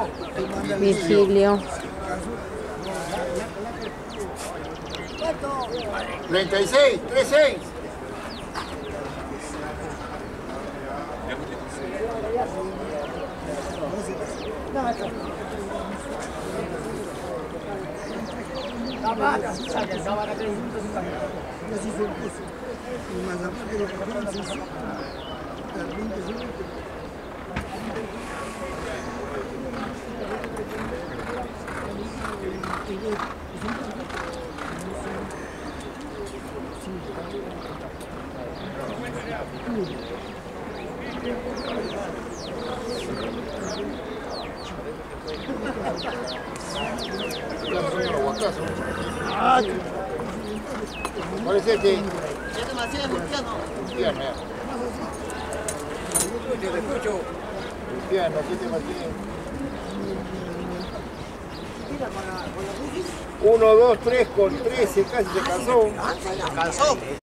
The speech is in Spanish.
Virgilio. 36, 36. Parece que es demasiado cristiano. Te escucho. Cristiano, ¿qué te imaginas? 1, 2, 3 con 13, casi se casó.